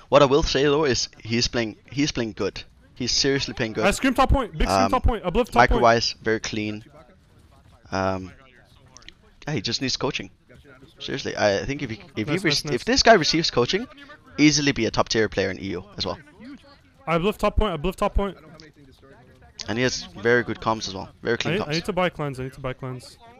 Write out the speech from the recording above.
What I will say though is he's playing good. He's seriously playing good. Scream top point. Big scream top point. Uplift top point. Micro-wise, very clean. Yeah, he just needs coaching. Seriously, I think if this guy receives coaching, easily be a top tier player in EU as well. I uplift top point. I uplift top point. And he has very good comms as well. Very clean comms. I need to buy cleanse. I need to buy cleanse.